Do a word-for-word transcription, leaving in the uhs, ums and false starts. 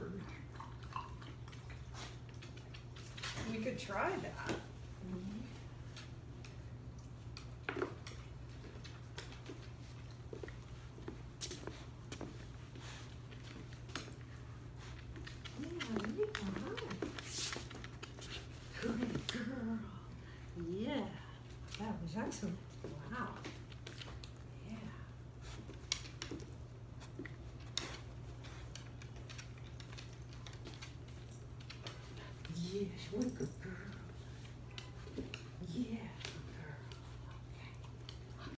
courage. We could try that. Good girl. Yeah, that was excellent. Wow. Yeah. Yes, what a good girl.